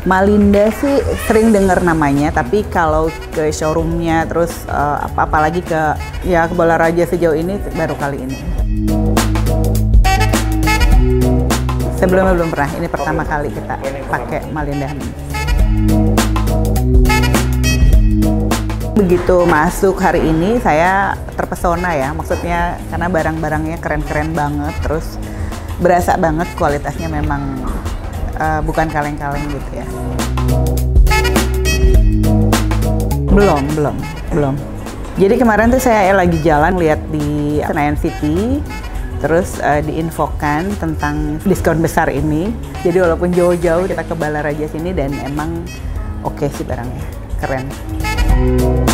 Malinda sih sering dengar namanya, tapi kalau ke showroomnya terus apalagi ke Balaraja sejauh ini baru kali ini. Sebelumnya belum pernah, ini pertama kali kita pakai Malinda. Begitu masuk hari ini saya terpesona ya, maksudnya karena barang-barangnya keren-keren banget, terus berasa banget kualitasnya memang bukan kaleng-kaleng gitu ya. Belum. Jadi kemarin tuh saya lagi jalan lihat di Senayan City, terus diinfokan tentang diskon besar ini. Jadi walaupun jauh-jauh kita ke Balaraja sini dan emang oke sih barangnya, keren.